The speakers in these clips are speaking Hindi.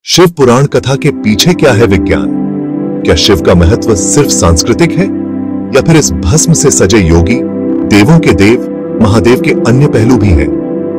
शिव पुराण कथा के पीछे क्या है विज्ञान? क्या शिव का महत्व सिर्फ सांस्कृतिक है या फिर इस भस्म से सजे योगी, देवों के देव, महादेव के अन्य पहलू भी हैं?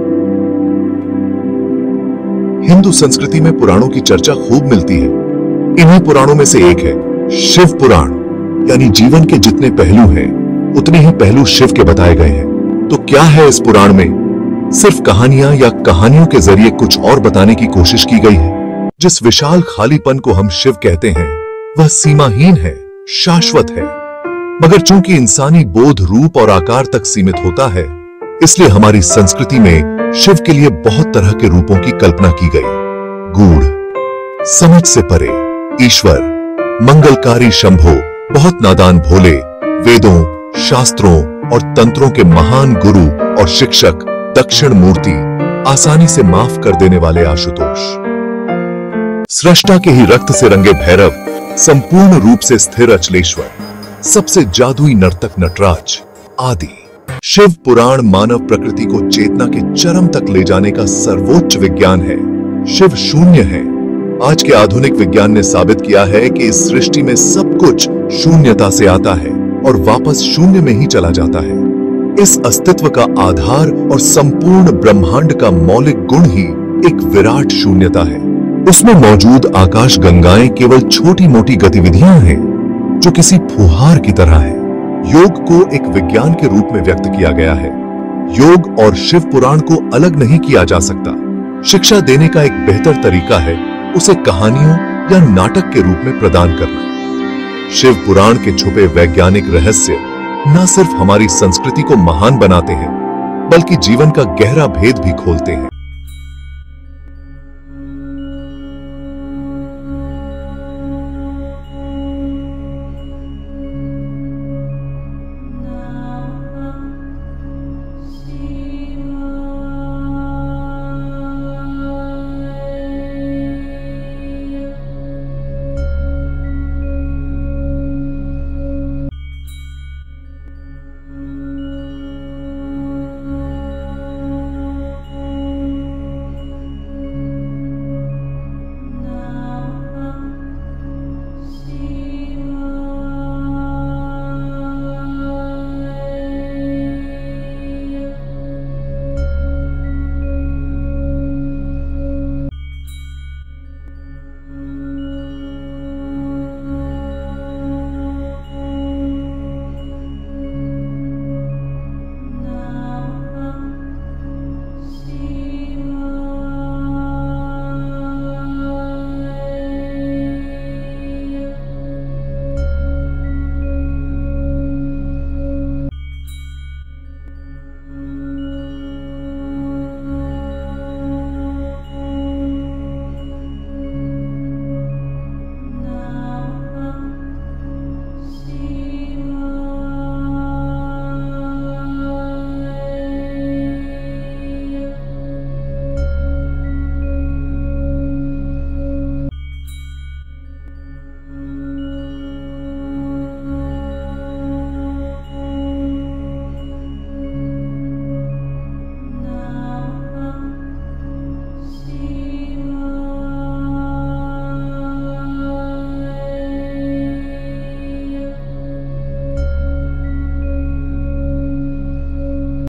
हिंदू संस्कृति में पुराणों की चर्चा खूब मिलती है। इन्हीं पुराणों में से एक है शिव पुराण, यानी जीवन के जितने पहलू हैं उतने ही पहलू शिव के बताए गए हैं। तो क्या है इस पुराण में? सिर्फ कहानियां या कहानियों के जरिए कुछ और बताने की कोशिश की गई है। जिस विशाल खालीपन को हम शिव कहते हैं वह सीमाहीन है, शाश्वत है, मगर चूंकि इंसानी बोध रूप और आकार तक सीमित होता है, इसलिए हमारी संस्कृति में शिव के लिए बहुत तरह के रूपों की कल्पना की गई। गूढ़, समझ से परे, ईश्वर, मंगलकारी शंभो, बहुत नादान भोले, वेदों, शास्त्रों और तंत्रों के महान गुरु और शिक्षक, दक्षिण मूर्ति, आसानी से माफ कर देने वाले आशुतोष, सृष्टा के ही रक्त से रंगे भैरव, संपूर्ण रूप से स्थिर अचलेश्वर, सबसे जादुई नर्तक नटराज आदि। शिव पुराण मानव प्रकृति को चेतना के चरम तक ले जाने का सर्वोच्च विज्ञान है। शिव शून्य है। आज के आधुनिक विज्ञान ने साबित किया है कि इस सृष्टि में सब कुछ शून्यता से आता है और वापस शून्य में ही चला जाता है। इस अस्तित्व का आधार और संपूर्ण ब्रह्मांड का मौलिक गुण ही एक विराट शून्यता है। उसमें मौजूद आकाश गंगाएं केवल छोटी मोटी गतिविधियां हैं जो किसी फुहार की तरह है। योग को एक विज्ञान के रूप में व्यक्त किया गया है। योग और शिव पुराण को अलग नहीं किया जा सकता। शिक्षा देने का एक बेहतर तरीका है उसे कहानियों या नाटक के रूप में प्रदान करना। शिव पुराण के छुपे वैज्ञानिक रहस्य न सिर्फ हमारी संस्कृति को महान बनाते हैं, बल्कि जीवन का गहरा भेद भी खोलते हैं।